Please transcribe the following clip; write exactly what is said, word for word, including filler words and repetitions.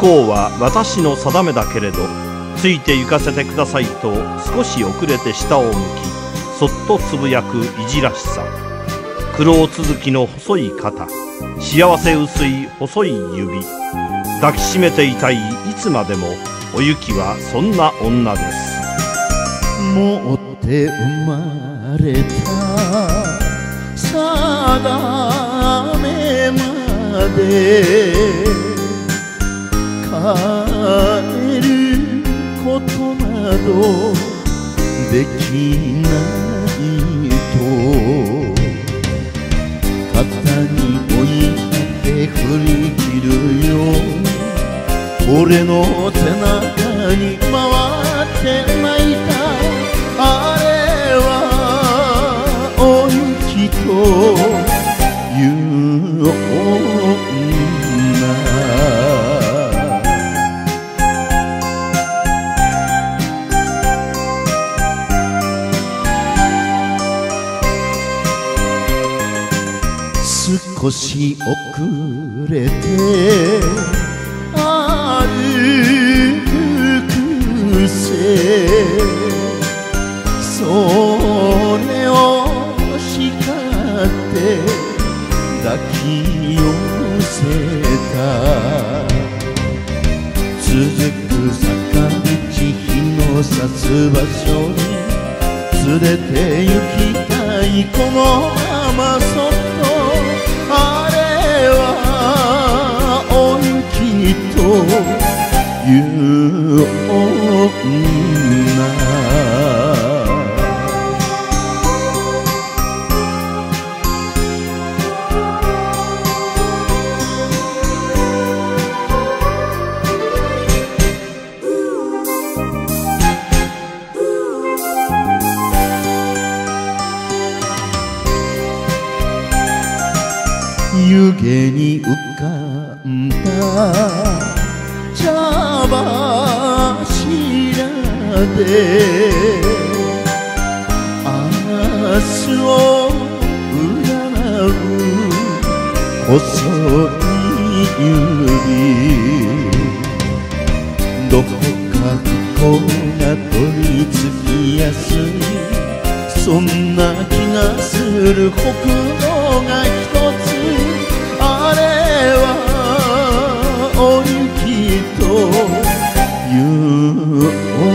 こうは私の定めだけれど、ついて行かせてくださいと少し遅れて下を向き、そっとつぶやくいじらしさ。苦労続きの細い肩、幸せ薄い細い指、抱きしめていたいいつまでもおゆきはそんな女です。 持って生まれた定めまで変えることなどできないと、肩に置いて振り切るよ、俺の背中に回って泣いた。あれはおゆきという女。少し遅れて歩くせ、それを叱って抱き寄せた。続く坂道、日の差す場所に連れて行きたい、このままそっと。あれはおゆきという女。湯気に浮かんだ茶柱で明日を占う細い指、どこか不幸が取り付きやすい、そんな気がするほくろが一つ。あれはおゆきという